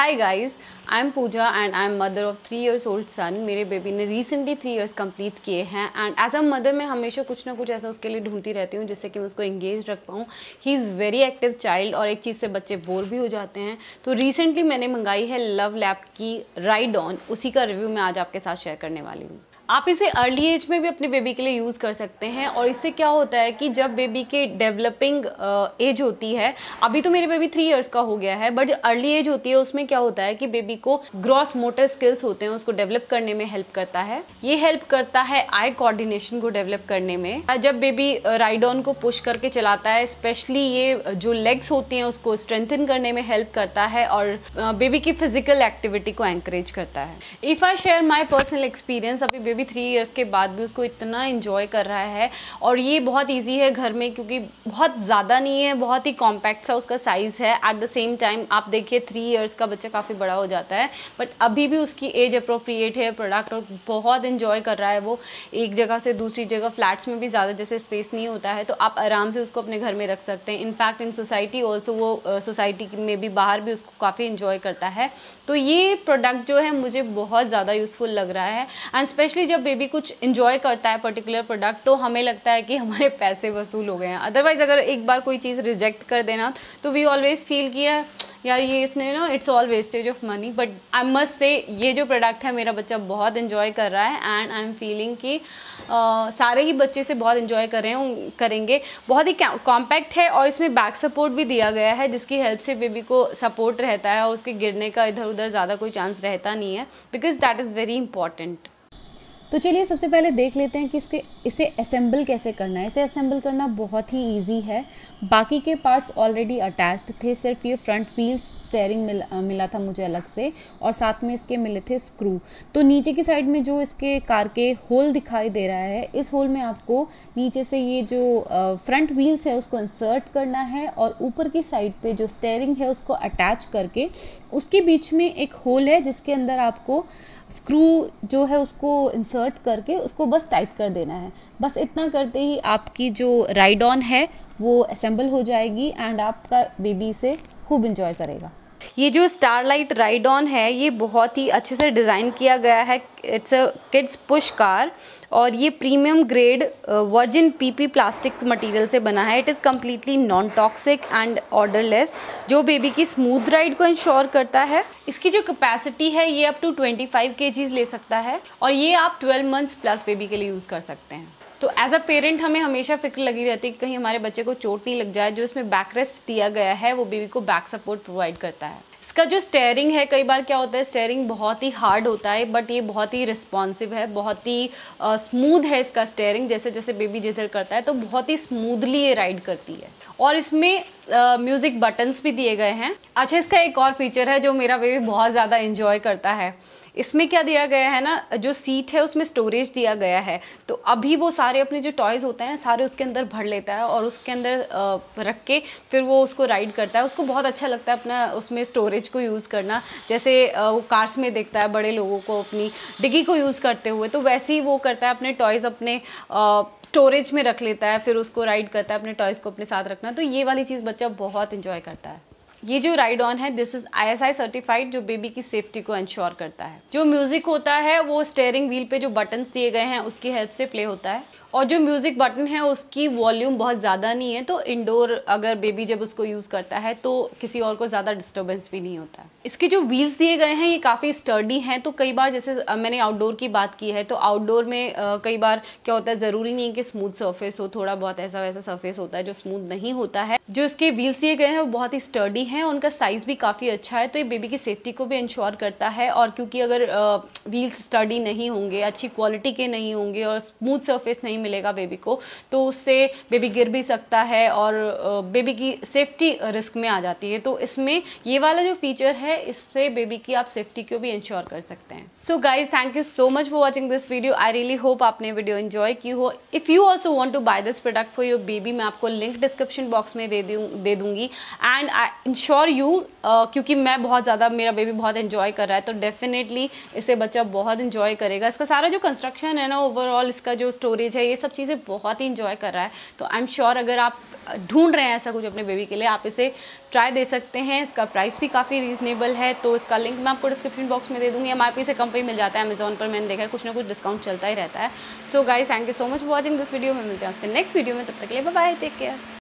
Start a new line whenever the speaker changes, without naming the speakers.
Hi guys, I am Pooja and I am mother of 3 years old son. मेरे baby ने recently 3 years complete किए हैं and as a mother मैं हमेशा कुछ ना कुछ ऐसा उसके लिए ढूंढती रहती हूँ जिससे कि मैं उसको एंगेज रख पाऊँ। He is very active child और एक चीज़ से बच्चे बोर भी हो जाते हैं। तो रिसेंटली मैंने मंगाई है लव लैब की राइड ऑन, उसी का रिव्यू मैं आज आपके साथ शेयर करने वाली हूँ। आप इसे अर्ली एज में भी अपने बेबी के लिए यूज़ कर सकते हैं और इससे क्या होता है कि जब बेबी के डेवलपिंग एज होती है, अभी तो मेरे बेबी 3 years का हो गया है, बट जो अर्ली एज होती है उसमें क्या होता है कि बेबी को ग्रॉस मोटर स्किल्स होते हैं उसको डेवलप करने में हेल्प करता है। ये हेल्प करता है आई कोऑर्डिनेशन को डेवलप करने में। जब बेबी राइड ऑन को पुश करके चलाता है, स्पेशली ये जो लेग्स होती हैं उसको स्ट्रेंथन करने में हेल्प करता है और बेबी की फिजिकल एक्टिविटी को एनकरेज करता है। If I share my personal experience, अभी बेबी 3 years के बाद भी उसको इतना इंजॉय कर रहा है और ये बहुत ईजी है घर में, क्योंकि बहुत ज़्यादा नहीं है, बहुत ही कॉम्पैक्ट सा उसका साइज़ है। एट द सेम टाइम आप देखिए 3 years का बच्चा काफ़ी बड़ा हो जाता है, बट अभी भी उसकी एज अप्रोप्रिएट है प्रोडक्ट और बहुत इंजॉय कर रहा है वो। एक जगह से दूसरी जगह, फ्लैट्स में भी ज़्यादा जैसे स्पेस नहीं होता है तो आप आराम से उसको अपने घर में रख सकते हैं। इनफैक्ट इन सोसाइटी ऑल्सो वो सोसाइटी में भी बाहर भी उसको काफ़ी इंजॉय करता है। तो ये प्रोडक्ट जो है मुझे बहुत ज़्यादा यूज़फुल लग रहा है एंड स्पेशली जब बेबी कुछ इंजॉय करता है पर्टिकुलर प्रोडक्ट तो हमें लगता है कि हमारे पैसे वसूल हो गए हैं। अदरवाइज़ अगर एक बार कोई चीज़ रिजेक्ट कर देना तो वी ऑलवेज फील किया यार ये इसने ना it's all wastage of money, but I must say ये जो प्रोडक्ट है मेरा बच्चा बहुत इन्जॉय कर रहा है एंड आई एम फीलिंग कि सारे ही बच्चे से बहुत इन्जॉय करेंगे। बहुत ही कॉम्पैक्ट है और इसमें बैक सपोर्ट भी दिया गया है जिसकी हेल्प से बेबी को सपोर्ट रहता है और उसके गिरने का इधर उधर ज़्यादा कोई चांस रहता नहीं है, because that is very important.
तो चलिए सबसे पहले देख लेते हैं कि इसे असेंबल कैसे करना है। इसे असेंबल करना बहुत ही इजी है। बाकी के पार्ट्स ऑलरेडी अटैच्ड थे, सिर्फ ये फ्रंट व्हील्स स्टेयरिंग मिला था मुझे अलग से और साथ में इसके मिले थे स्क्रू। तो नीचे की साइड में जो इसके कार के होल दिखाई दे रहा है, इस होल में आपको नीचे से ये जो फ्रंट व्हील्स है उसको इंसर्ट करना है और ऊपर की साइड पे जो स्टेयरिंग है उसको अटैच करके उसके बीच में एक होल है जिसके अंदर आपको स्क्रू जो है उसको इंसर्ट करके उसको बस टाइट कर देना है। बस इतना करते ही आपकी जो राइड ऑन है वो असेंबल हो जाएगी एंड आपका बेबी इसे खूब इंजॉय करेगा।
ये जो स्टारलाइट राइड ऑन है ये बहुत ही अच्छे से डिज़ाइन किया गया है। It's a kids push car और ये premium grade virgin PP plastic material से बना है। It is completely non toxic and orderless, जो बेबी की स्मूथ राइड को इंश्योर करता है। इसकी जो कैपेसिटी है ये अप टू 25 kgs ले सकता है और ये आप 12 months प्लस बेबी के लिए यूज़ कर सकते हैं। तो एज अ पेरेंट हमें हमेशा फिक्र लगी रहती है कि कहीं हमारे बच्चे को चोट नहीं लग जाए। जो इसमें बैक रेस्ट दिया गया है वो बेबी को बैक सपोर्ट प्रोवाइड करता है। इसका जो स्टेयरिंग है, कई बार क्या होता है स्टेयरिंग बहुत ही हार्ड होता है, बट ये बहुत ही रिस्पॉन्सिव है, बहुत ही स्मूथ है इसका स्टेयरिंग। जैसे जैसे बेबी जिधर करता है तो बहुत ही स्मूथली ये राइड करती है और इसमें म्यूज़िक बटन्स भी दिए गए हैं। अच्छा, इसका एक और फीचर है जो मेरा बेबी बहुत ज़्यादा इंजॉय करता है। इसमें क्या दिया गया है ना, जो सीट है उसमें स्टोरेज दिया गया है। तो अभी वो सारे अपने जो टॉयज़ होते हैं सारे उसके अंदर भर लेता है और उसके अंदर रख के फिर वो उसको राइड करता है। उसको बहुत अच्छा लगता है अपना उसमें स्टोरेज को यूज़ करना। जैसे वो कार्स में देखता है बड़े लोगों को अपनी डिग्गी को यूज़ करते हुए, तो वैसे ही वो करता है, अपने टॉयज़ अपने स्टोरेज में रख लेता है, फिर उसको राइड करता है, अपने टॉयज़ को अपने साथ रखना। तो ये वाली चीज़ बच्चा बहुत इंजॉय करता है। ये जो राइड ऑन है दिस इज ISI सर्टिफाइड, जो बेबी की सेफ्टी को इंश्योर करता है। जो म्यूजिक होता है वो स्टेयरिंग व्हील पे जो बटन्स दिए गए हैं उसकी हेल्प से प्ले होता है और जो म्यूजिक बटन है उसकी वॉल्यूम बहुत ज़्यादा नहीं है, तो इंडोर अगर बेबी जब उसको यूज़ करता है तो किसी और को ज़्यादा डिस्टर्बेंस भी नहीं होता है। इसके जो व्हील्स दिए गए हैं ये काफ़ी स्टर्डी हैं। तो कई बार जैसे मैंने आउटडोर की बात की है तो आउटडोर में कई बार क्या होता है, ज़रूरी नहीं है कि स्मूथ सरफेस हो, थोड़ा बहुत ऐसा वैसा सरफेस होता है जो स्मूथ नहीं होता है। जो इसके व्हील्स दिए गए हैं वो बहुत ही स्टर्डी हैं, उनका साइज़ भी काफ़ी अच्छा है, तो ये बेबी की सेफ्टी को भी इंश्योर करता है। और क्योंकि अगर व्हील्स स्टर्डी नहीं होंगे, अच्छी क्वालिटी के नहीं होंगे और स्मूथ सरफेस नहीं मिलेगा बेबी को, तो उससे बेबी गिर भी सकता है और बेबी की सेफ्टी रिस्क में आ जाती है। तो इसमें ये वाला जो फीचर है इससे बेबी की आप सेफ्टी को भी इंश्योर कर सकते हैं। So guys thank you so much for watching this video. I really hope आपने वीडियो एंजॉय की हो। If you also want to buy this product for your baby, मैं आपको लिंक डिस्क्रिप्शन बॉक्स में दे दूँगी। एंड आई इंश्योर यू, क्योंकि मैं बहुत ज़्यादा, मेरा बेबी बहुत एंजॉय कर रहा है, तो डेफिनेटली इसे बच्चा बहुत एंजॉय करेगा। इसका सारा जो कंस्ट्रक्शन है ना, ओवरऑल इसका जो स्टोरेज है, ये सब चीज़ें बहुत ही इंजॉय कर रहा है। तो आई एम श्योर अगर आप ढूंढ रहे हैं ऐसा कुछ अपने बेबी के लिए, आप इसे ट्राई दे सकते हैं। इसका प्राइस भी काफ़ी रीजनेबल है, तो इसका लिंक मैं आपको डिस्क्रिप्शन बॉक्स में दे दूँगी। MRP से कम पे मिल जाता है, अमेजोन पर मैंने देखा है कुछ ना कुछ डिस्काउंट चलता ही रहता है। So guys thank you so much for watching this video. में मिलते हैं आपसे नेक्स्ट वीडियो में, तब तक के लिए बाय बाय, टेक केयर।